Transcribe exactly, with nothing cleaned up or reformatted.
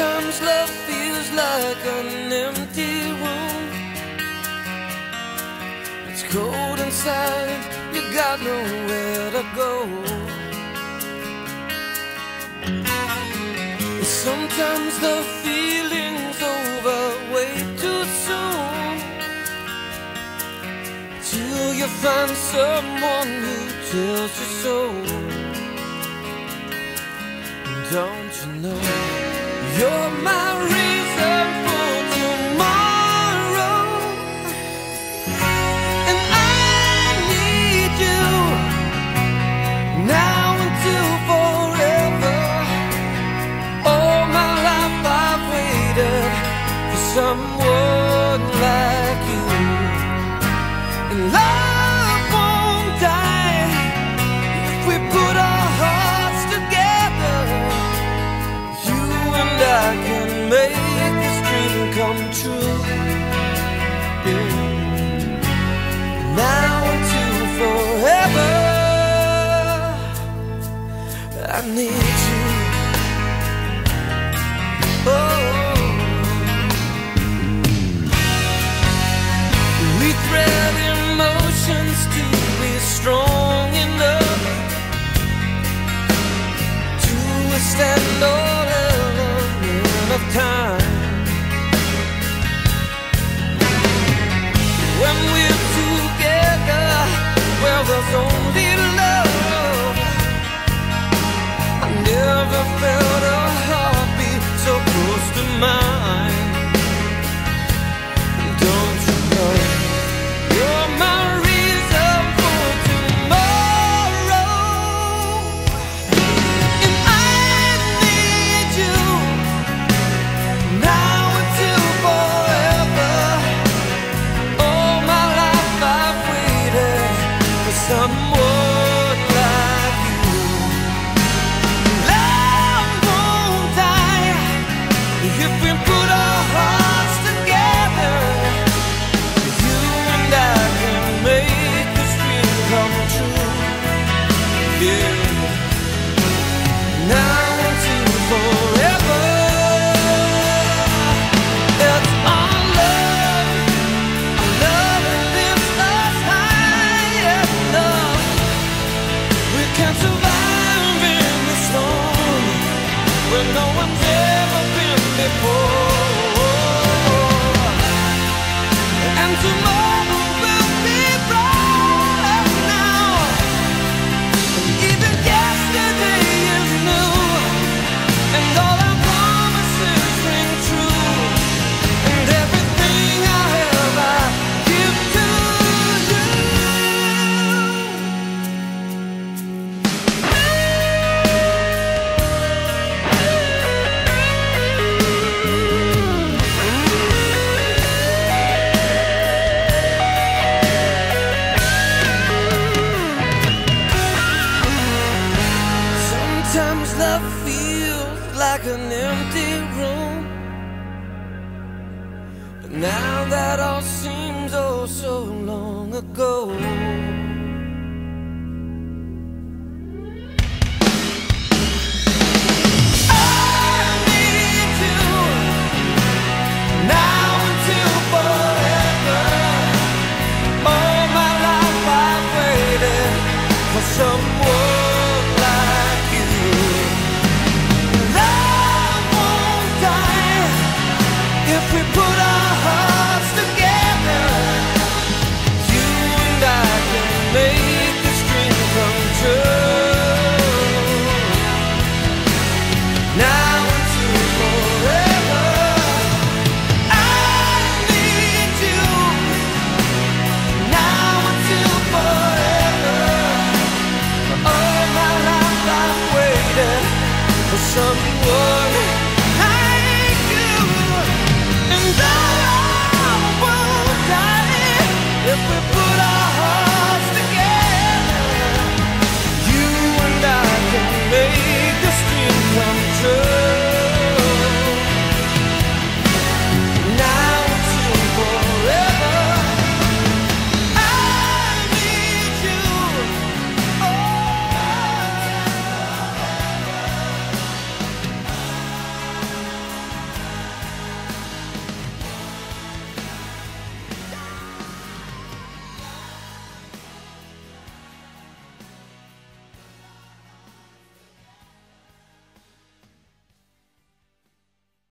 Sometimes love feels like an empty room. It's cold inside, you got nowhere to go. And sometimes the feeling's over way too soon, till you find someone who tells you so. Don't you know you're my reason for tomorrow, and I need you now until forever. All my life I've waited for someone like you, and love won't die if we put our hearts together. You and I can make this dream come true. Yeah. Now until forever, I need you. Oh, we thread emotions to be strong enough to withstand all of time. When we're together, well, there's only love. I never felt a heartbeat so close to mine. Don't you know you're my reason for tomorrow, and I need you now until forever. All my life I've waited for someone like you. Love won't die if we put our hearts together. You and I can make this dream come true. Yeah. Now until forever. It's our love, love that lifts us high enough. We can survive in the storm where no one's ever been before. And tomorrow will be bright now, and even yesterday is new, and all our promises ring true. And everything I have, I give to you. Sometimes love feels like an empty room, but now that all seems oh so long ago.